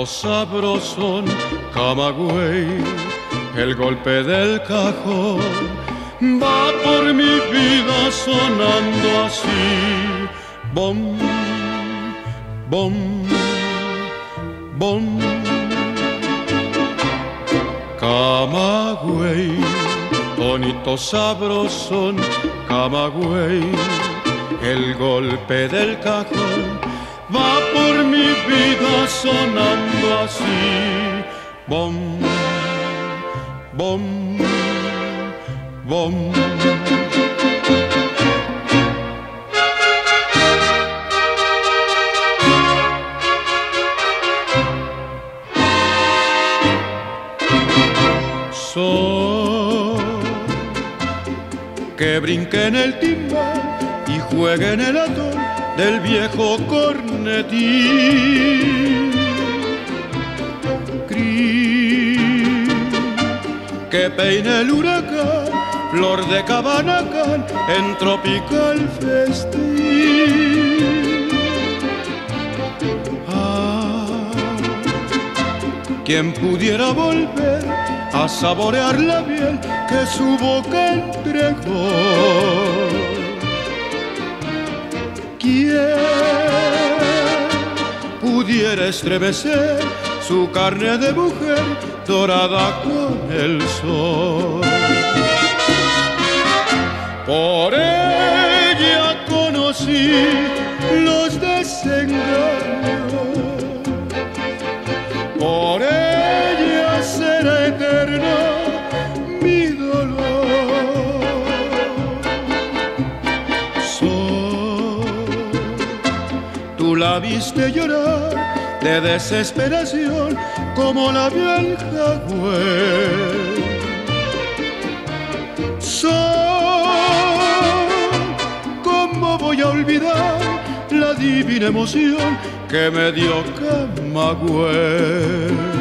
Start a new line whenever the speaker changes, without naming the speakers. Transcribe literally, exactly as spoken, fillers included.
bonito sabrosón, Camagüey, el golpe del cajón va por mi vida sonando así. Bom, bom, bom. Camagüey, bonito sabrosón, Camagüey, el golpe del cajón va por mi vida sonando así. Bom, bom, bom. Sol, que brinque en el timbal y juegue en el atol del viejo cornetín. Gris, que peine el huracán, flor de Cabanacán en tropical festín. Ah, quien pudiera volver a saborear la miel que su boca entregó. ¿Quién pudiera estremecer su carne de mujer dorada con el sol? Por ella conocí los desengaños, por ella será eterna mi dolor. Sol, tú la viste llorar de desesperación como la vio el jaguar. Sol, ¿cómo voy a olvidar la divina emoción que me dio Camagüey?